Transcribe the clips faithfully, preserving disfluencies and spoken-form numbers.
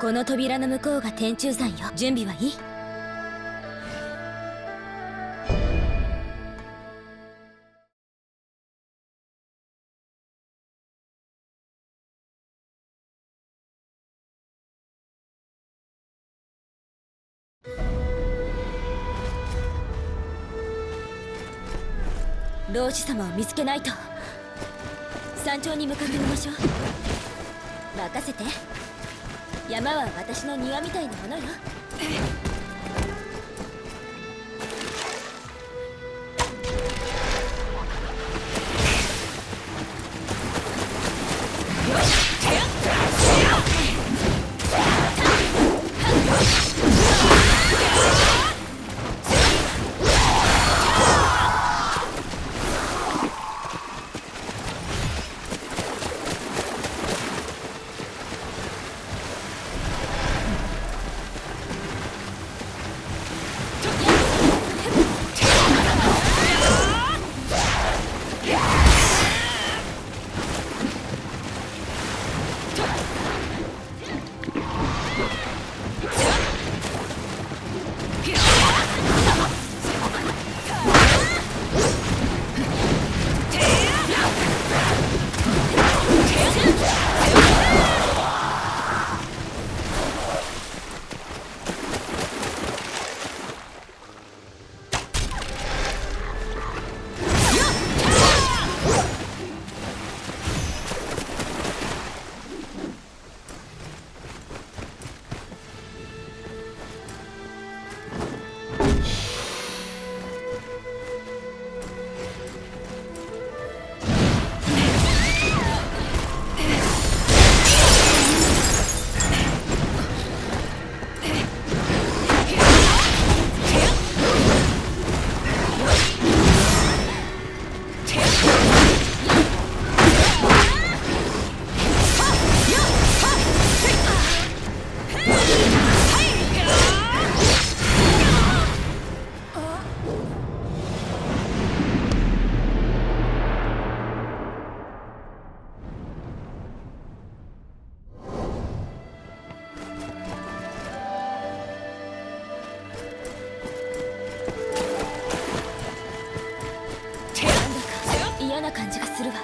この扉の向こうが天柱山よ。準備はいい？老子様を見つけないと。山頂に向かってみましょう。任せて。山は私の庭みたいなものよ。嫌な感じがするわ。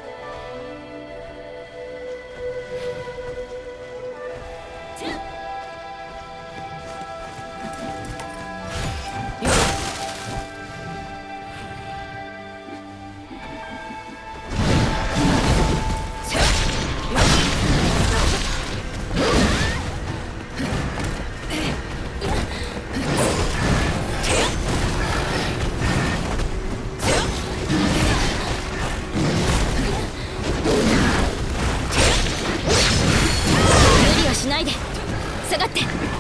しないで。下がって。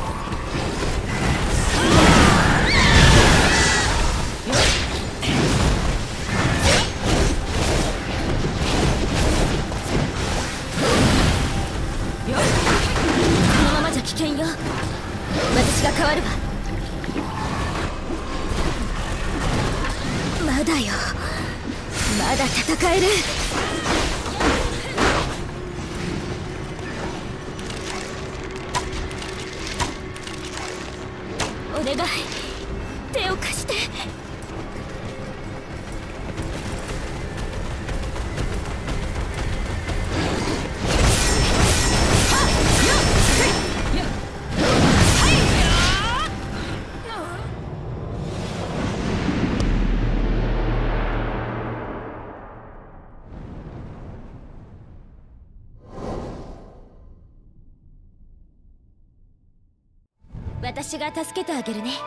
このままじゃ危険よ。私が変わるわ。まだよ。まだ戦える。お願い、手を貸して。私が助けてあげるね。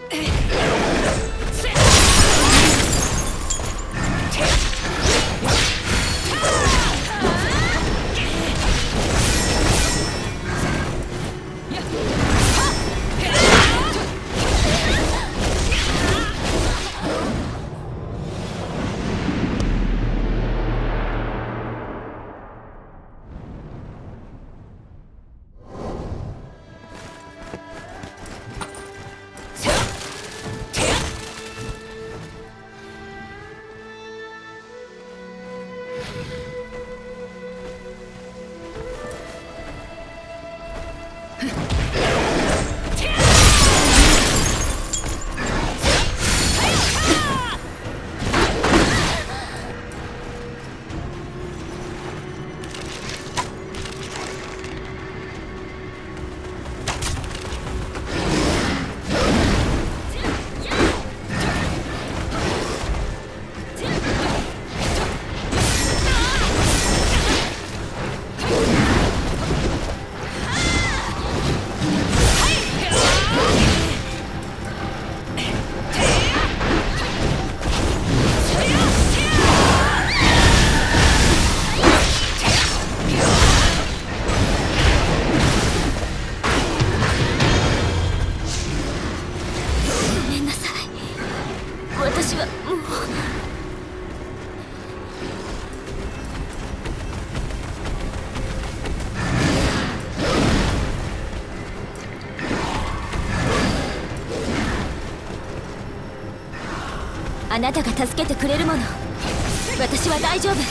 あなたが助けてくれるもの。私は大丈夫。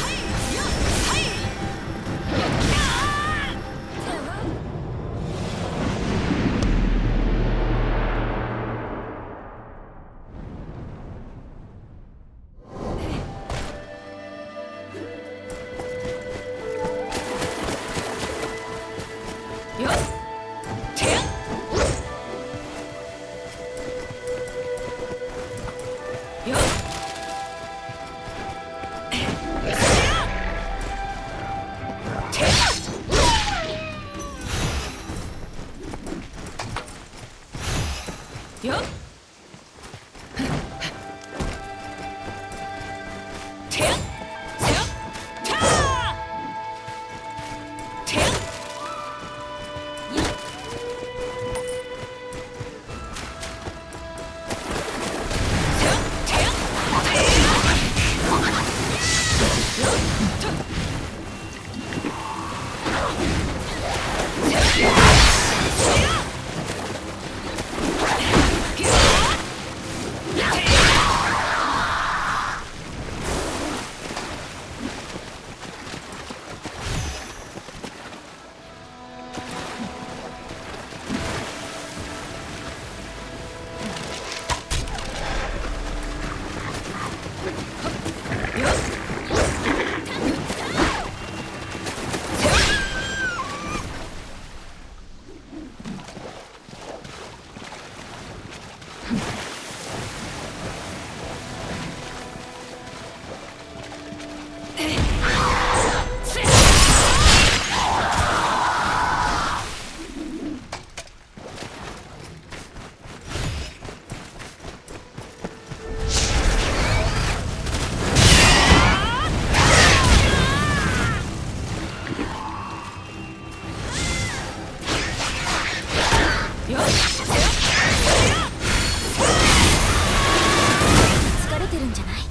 疲れてるんじゃない？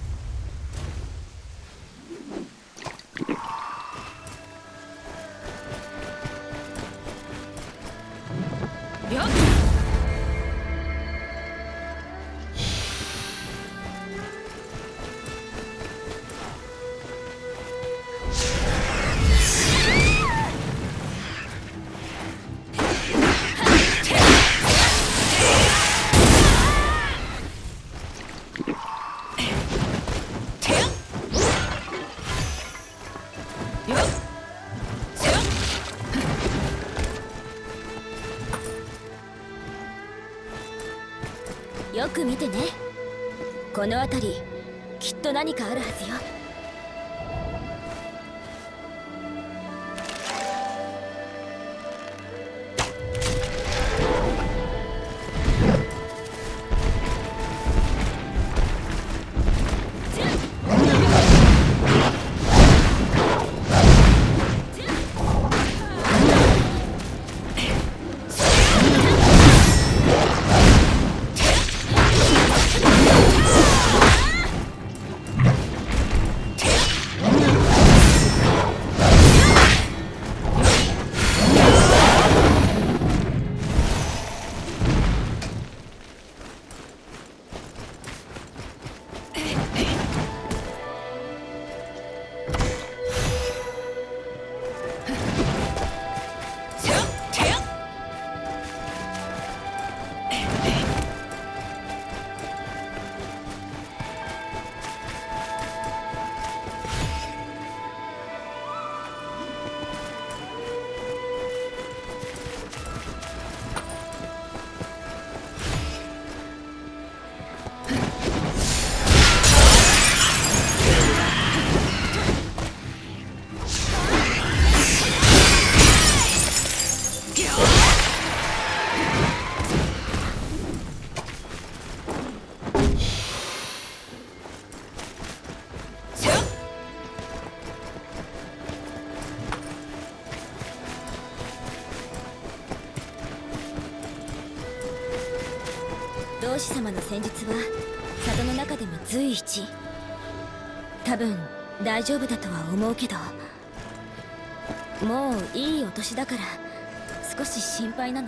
よく見てね。この辺りきっと何かあるはずよ。 同志様の戦術は里の中でも随一。多分大丈夫だとは思うけど、もういいお年だから少し心配なの。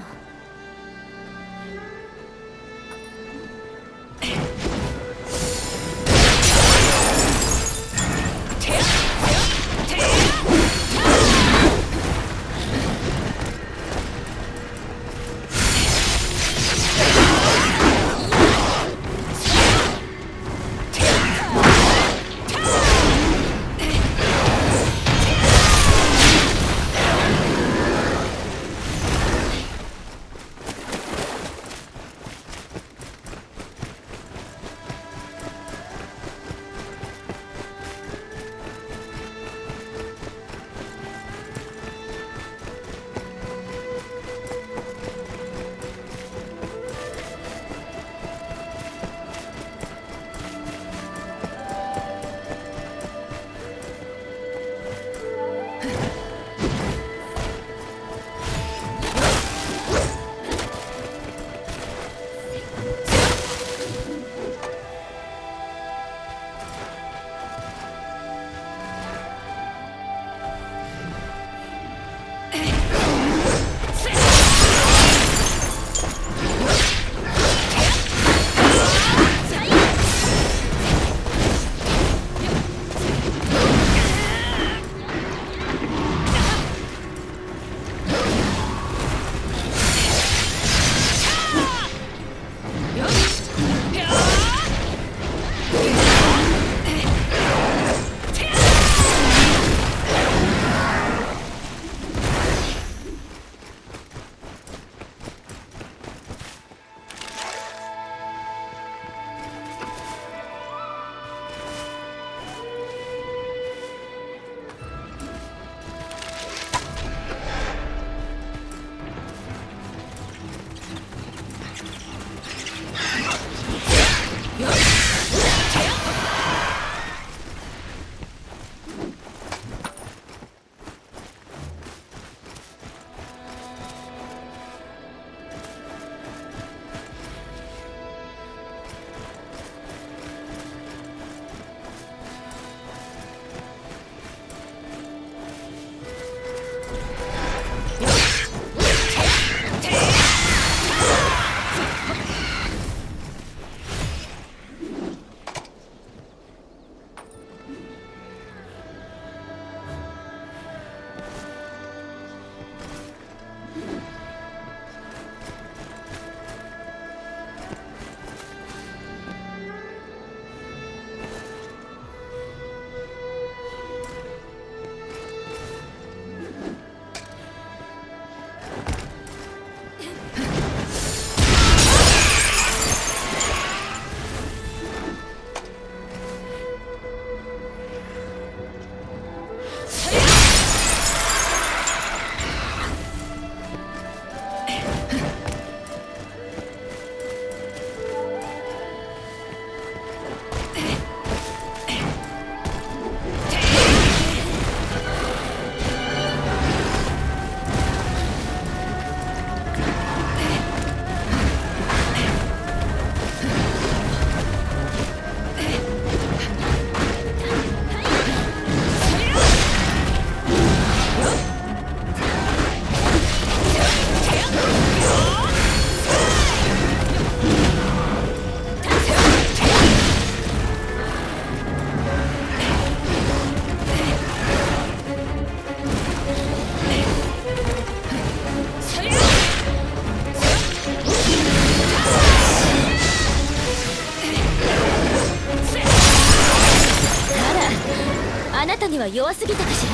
あなたには弱すぎたかしら。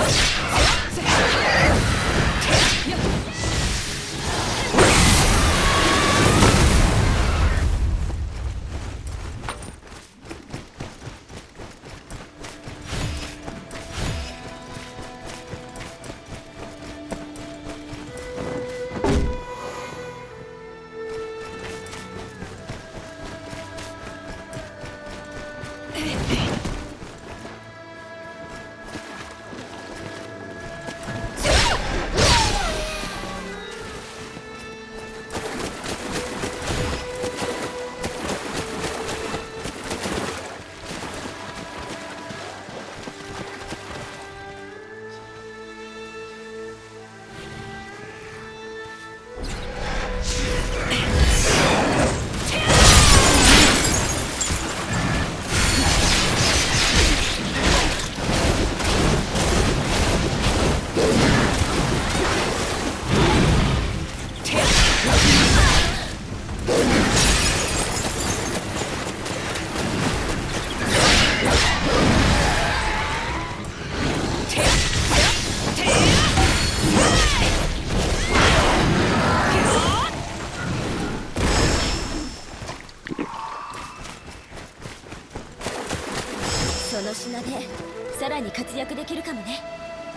その品でさらに活躍できるかもね。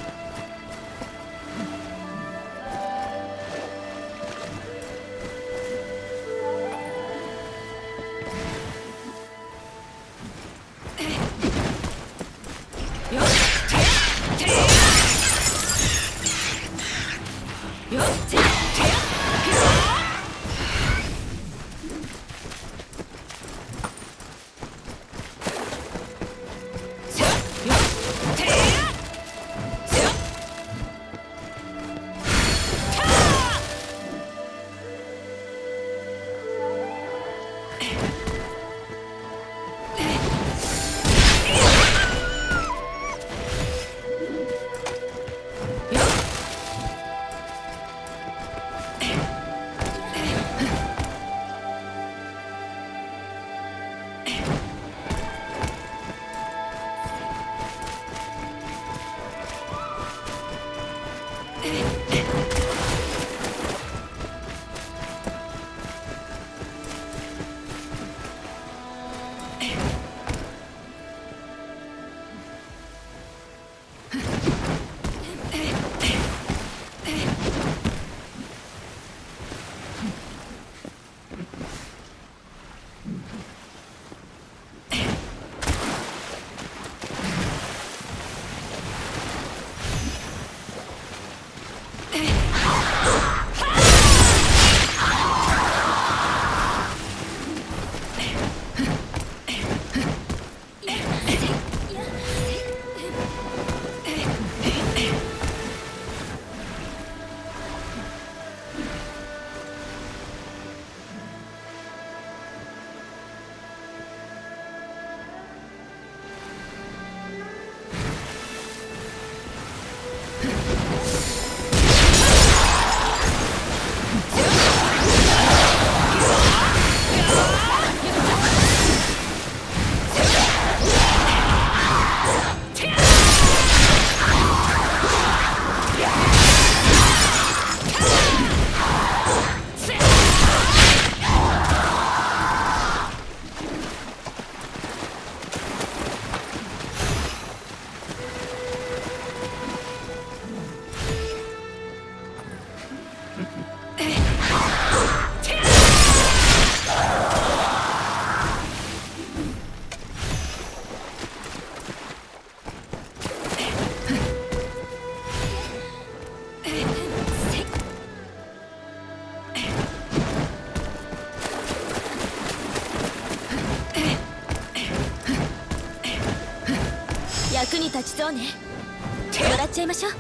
役に立ちそうね。もらっちゃいましょう。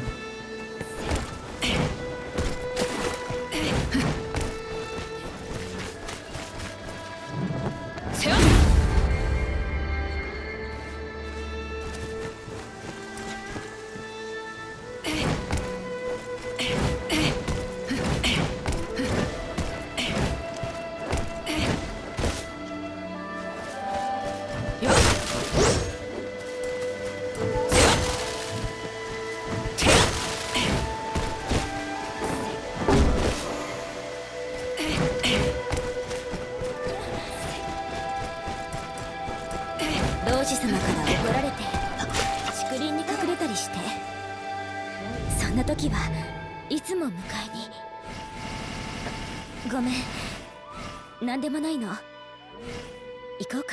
んな時はいつも迎えに。ごめん、何でもないの。行こうか。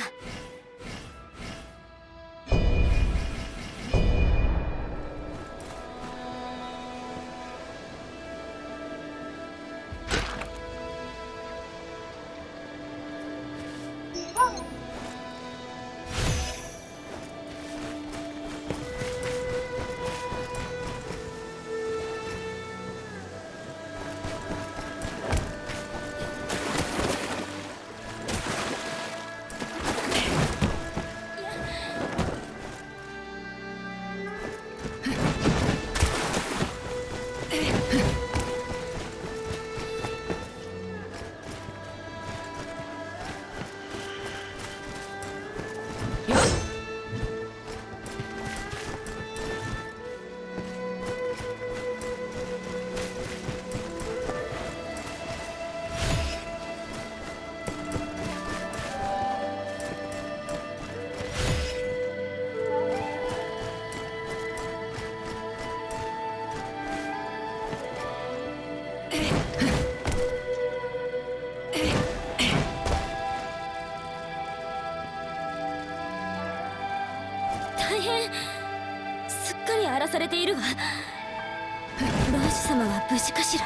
大変、すっかり荒らされているわ。老師様は無事かしら。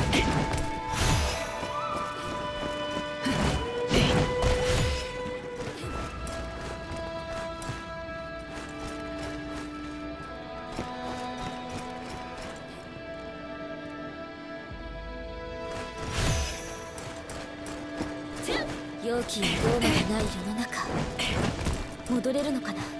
容器にローマがない世の中、戻れるのかな。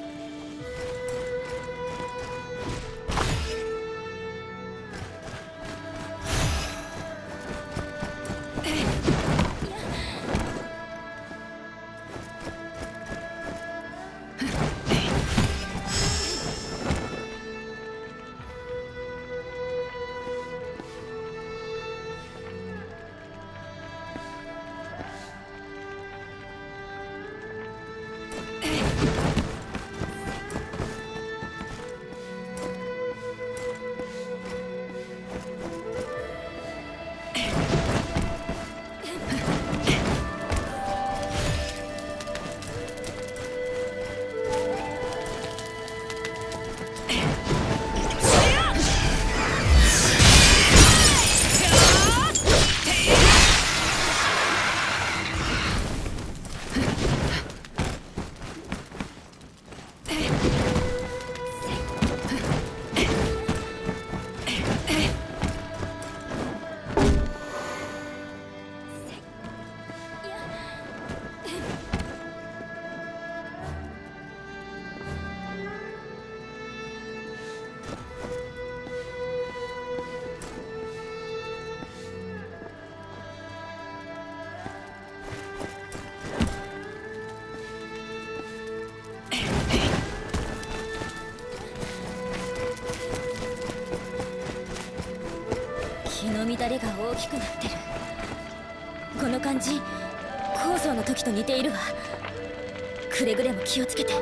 気の乱れが大きくなってる。この感じ、構造の時と似ているわ。くれぐれも気をつけて。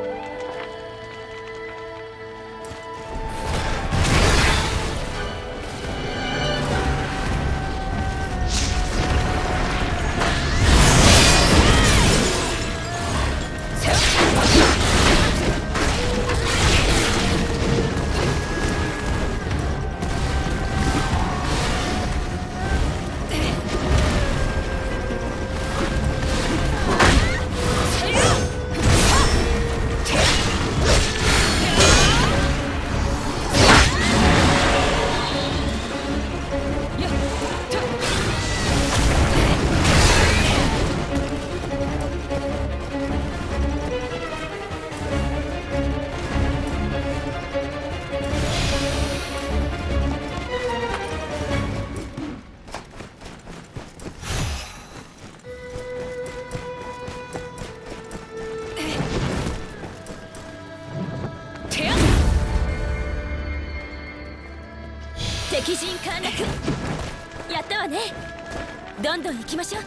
敵陣陥落。やったわね。どんどん行きましょう。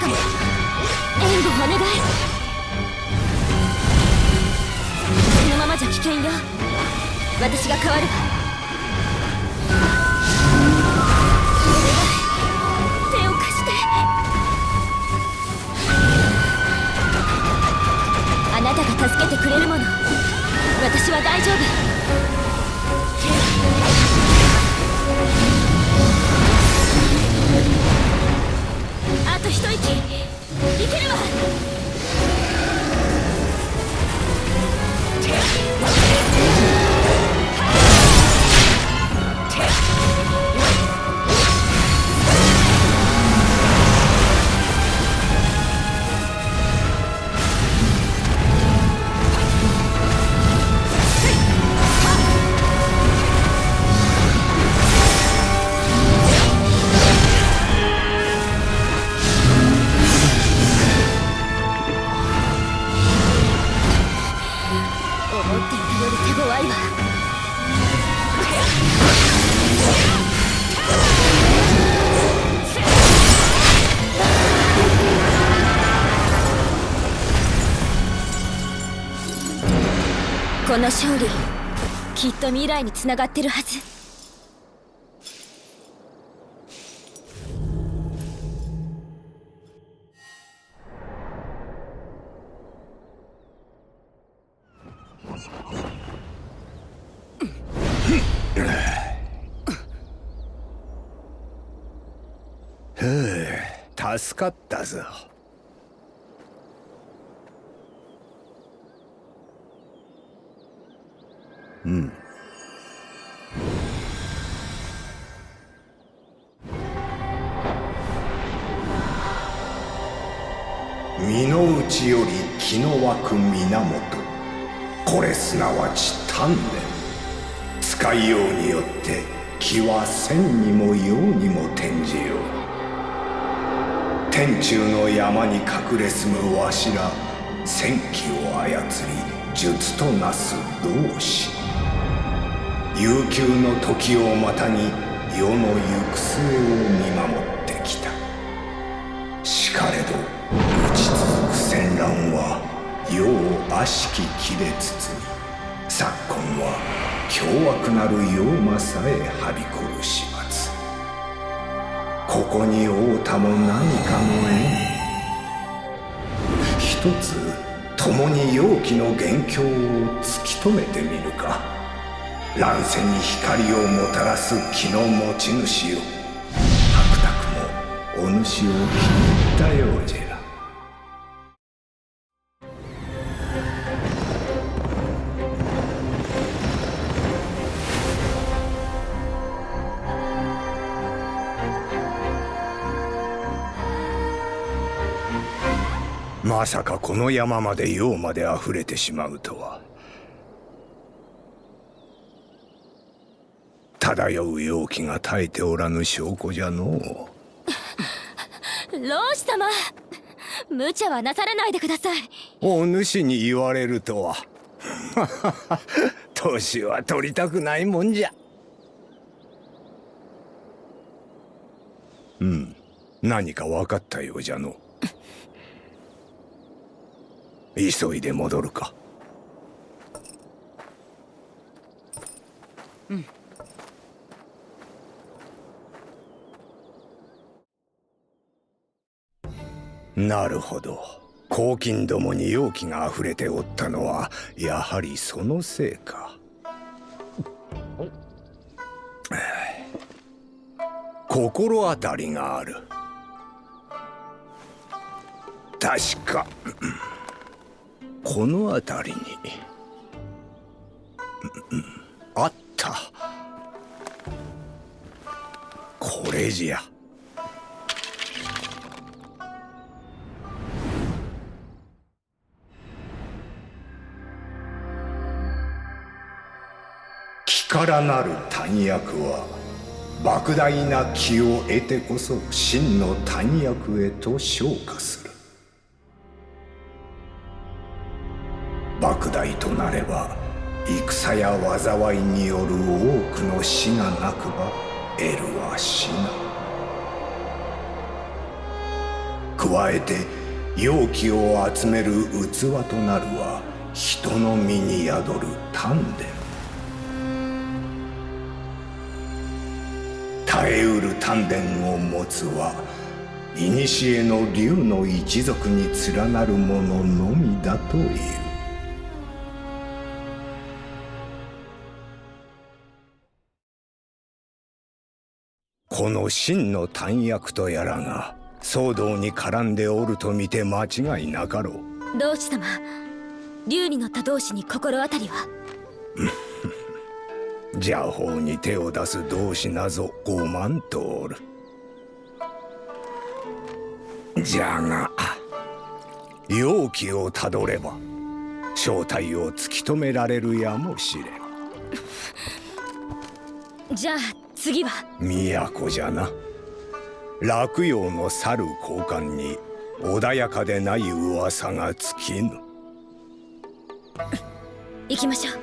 援護お願い。このままじゃ危険よ。私が変わるわ。お願い、手を貸して。あなたが助けてくれるもの。私は大丈夫。あと一息いけるわ。この勝利、きっと未来につながってるはず。 ふう、助かったぞ。うん。 身の内より気の湧く源、これすなわち丹念。使いようによって気は千にも陽にも転じよう。天中の山に隠れ住むわしら戦機を操り術となす同志。悠久の時をまたに世の行く末を見守ってきた。しかれど打ち続く戦乱は世を悪しき気で包み、昨今は凶悪なる妖魔さえはびこる始末。ここに会うたも何かの縁。一つ共に妖気の元凶を突き止めてみるか。乱世に光をもたらす気の持ち主よ。白沢もお主を気に入ったようじゃ。 まさかこの山まで妖まで溢れてしまうとは。漂う妖気が絶えておらぬ証拠じゃのう。 老師様、無茶はなさらないでください。 お主に言われるとは。年は取りたくないもんじゃ。うん、何か分かったようじゃの。急いで戻るか。 うん。 なるほど。黄金どもに妖気があふれておったのはやはりそのせいか。心当たりがある。確かこの辺りにあった。これじゃ。 気からなる丹薬は莫大な気を得てこそ真の丹薬へと昇華する。莫大となれば戦や災いによる多くの死がなくば得るは死な。 加えて妖気を集める器となるは人の身に宿る丹田。耐えうる丹田を持つは古の竜の一族に連なる者のみだという。 この真の丹薬とやらが騒動に絡んでおると見て間違いなかろう。 同志様、竜に乗った同志に心当たりは？ 邪法に手を出す同志なぞごまんとおる。じゃが妖気をたどれば正体を突き止められるやもしれん。じゃあ次は都じゃな。洛陽の猿交換に穏やかでない噂が尽きぬ。 行きましょう。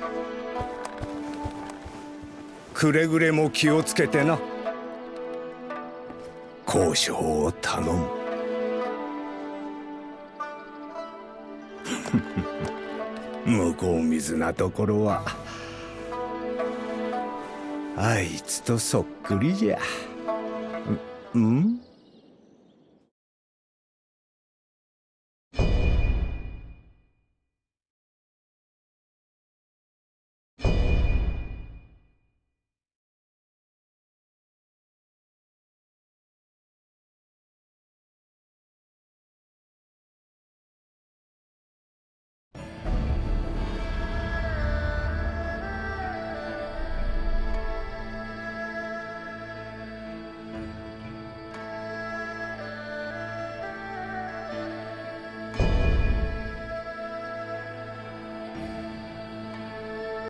くれぐれも気をつけてな。交渉を頼む。向こう水なところはあいつとそっくりじゃ。んん